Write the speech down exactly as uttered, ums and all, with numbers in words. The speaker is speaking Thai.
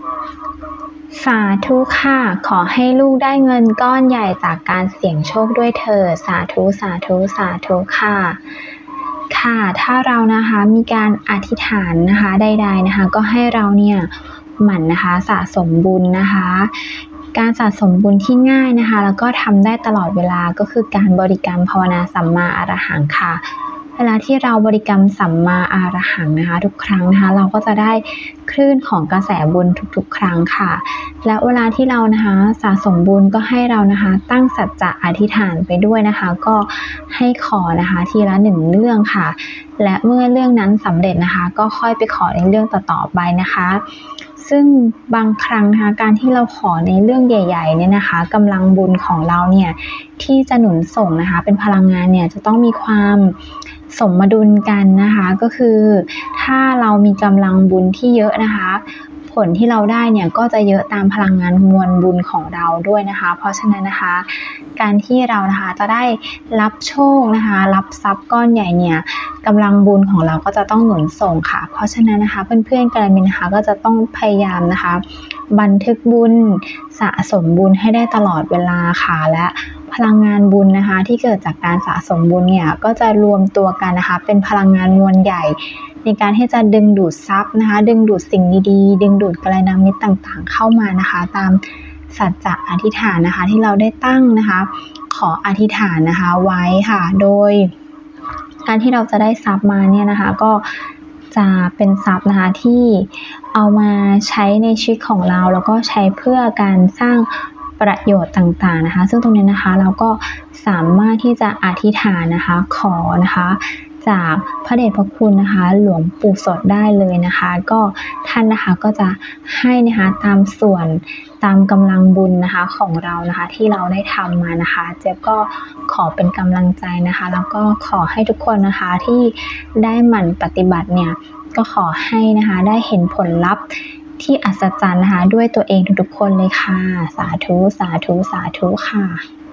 สาธุค่ะขอให้ลูกได้เงินก้อนใหญ่จากการเสี่ยงโชคด้วยเถิดสาธุสาธุสาธุค่ะค่ะถ้าเรานะคะมีการอธิษฐานนะคะใดๆนะคะก็ให้เราเนี่ยหมั่นนะคะสะสมบุญนะคะการสะสมบุญที่ง่ายนะคะแล้วก็ทำได้ตลอดเวลาก็คือการบริกรรมภาวนาสัมมาอรหังค่ะเวลาที่เราบริกรรมสัมมาอรหังนะคะทุกครั้งนะคะเราก็จะได้คลื่นของกระแสบุญทุกๆครั้งค่ะและเวลาที่เรานะคะสะสมบุญก็ให้เรานะคะตั้งสัจจะอธิษฐานไปด้วยนะคะก็ให้ขอนะคะทีละหนึ่งเรื่องค่ะและเมื่อเรื่องนั้นสำเร็จนะคะก็ค่อยไปขอในเรื่องต่อๆไปนะคะซึ่งบางครั้งนะคะการที่เราขอในเรื่องใหญ่ๆเนี่ยนะคะกำลังบุญของเราเนี่ยที่จะหนุนส่งนะคะเป็นพลังงานเนี่ยจะต้องมีความสมดุลกันนะคะก็คือถ้าเรามีกำลังบุญที่เยอะนะคะผลที่เราได้เนี่ยก็จะเยอะตามพลังงานมวลบุญของเราด้วยนะคะเพราะฉะนั้นนะคะการที่เรานะคะจะได้รับโชคนะคะรับทรัพย์ก้อนใหญ่เนี่ยกำลังบุญของเราก็จะต้องหนุนส่งค่ะเพราะฉะนั้นนะคะเพื่อนๆกัลยาณมิตรนะคะก็จะต้องพยายามนะคะบันทึกบุญสะสมบุญให้ได้ตลอดเวลาค่ะและพลังงานบุญนะคะที่เกิดจากการสะสมบุญเนี่ยก็จะรวมตัวกันนะคะเป็นพลังงานมวลใหญ่ในการที่จะดึงดูดทรัพย์นะคะดึงดูดสิ่งดีๆดึงดูดกัลยาณมิตรต่างๆเข้ามานะคะตามสัจจะอธิษฐานนะคะที่เราได้ตั้งนะคะขออธิษฐานนะคะไว้ค่ะโดยการที่เราจะได้ทรัพย์มาเนี่ยนะคะก็จะเป็นทรัพย์นะคะที่เอามาใช้ในชีวิตของเราแล้วก็ใช้เพื่อการสร้างประโยชน์ต่างๆนะคะซึ่งตรงนี้นะคะเราก็สามารถที่จะอธิษฐานนะคะขอนะคะจากพระเดชพระคุณนะคะหลวงปู่สดได้เลยนะคะก็ท่านนะคะก็จะให้นะคะตามส่วนตามกำลังบุญนะคะของเรานะคะที่เราได้ทำมานะคะเจ๊ก็ขอเป็นกำลังใจนะคะแล้วก็ขอให้ทุกคนนะคะที่ได้หมั่นปฏิบัติเนี่ยก็ขอให้นะคะได้เห็นผลลัพธ์ที่อัศจรรย์นะคะด้วยตัวเองทุกๆคนเลยค่ะสาธุสาธุสาธุค่ะ